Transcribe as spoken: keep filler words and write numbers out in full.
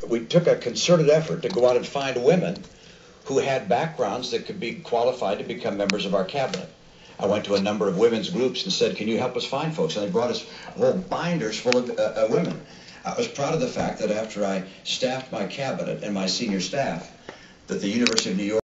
we took a concerted effort to go out and find women who had backgrounds that could be qualified to become members of our cabinet. I went to a number of women's groups and said, can you help us find folks? And they brought us whole binders full of uh, uh, women. I was proud of the fact that after I staffed my cabinet and my senior staff, that the University of New York